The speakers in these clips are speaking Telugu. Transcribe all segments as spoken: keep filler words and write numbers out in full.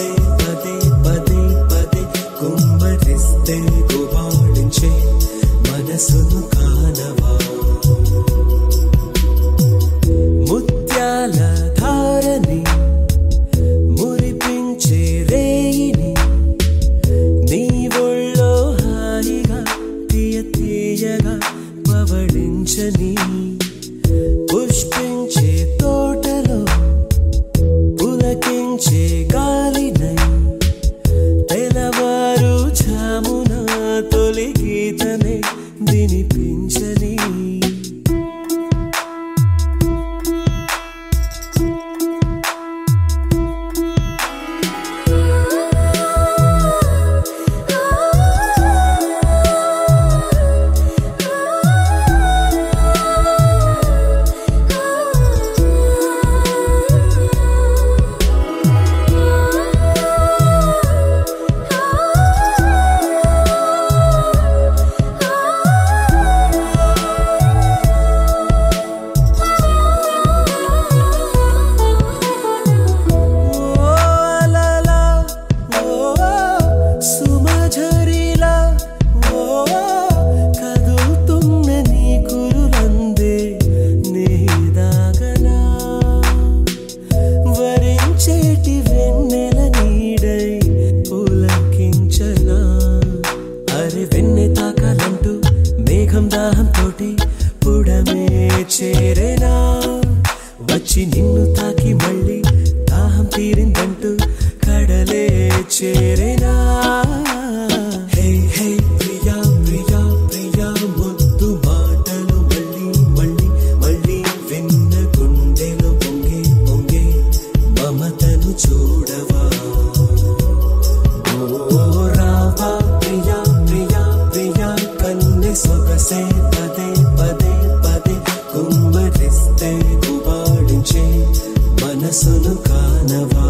సొగసే పదే పదే పదే కుమ్మరిస్తే గుబాళించే మనసును కానవా ముత్యాల ధారని మురిపించే రేయిని నీ ఒళ్ళో హాయిగా తీయ తీయగా పవళించని పుష్పించే తోటలో పులకించే గాలినై తెలవారు ఝామున తొలి గీతమే వినిపించని చేరేనా వచ్చి నిన్ను తాకి మళ్ళీ దాహం తీరిందంటూ కడలే చేరేనా హే హే ప్రియా ప్రియా ప్రియా ముద్దు మాటలు మళ్ళీ మళ్ళీ మళ్ళీ విన్న గుండెలు పొంగే పొంగే మమతను చూడవా ఓ రావా ప్రియా ప్రియా ప్రియా కన్నె సొగసే పదే పదే పదే కుమ్మరిస్తే గుబాళించే మనసును కానవా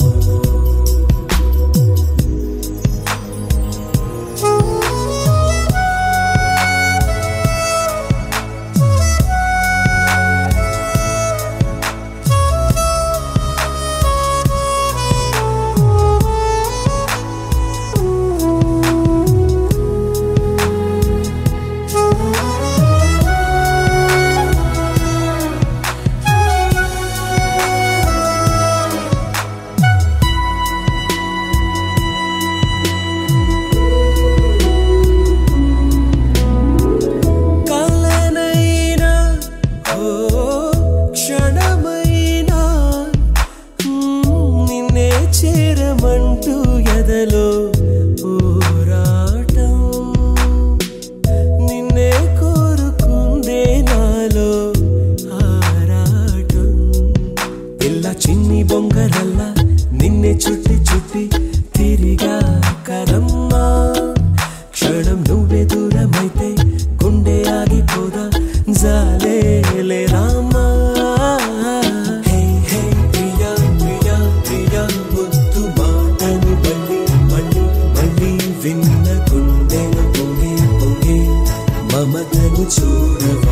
చేరమంటూ ఎదలో పోరాటం నిన్నే కోరుకుందే నాలో ఆరాటం ఇలా చిన్ని బొంగరల్లా నిన్నే చుట్టి చుట్టి తిరిగా కరమ్మా క్షణం నువ్వే దూరమైతే గుండె ఆగిపోదా జాలే రామా మమతను చూడవా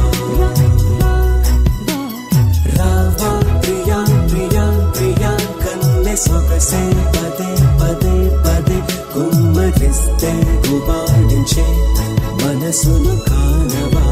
రావా ప్రియా ప్రియా ప్రియా కన్నె సొగసే పదే పదే పదే కుమ్మరిస్తే గుబాళించే మనసును కానవా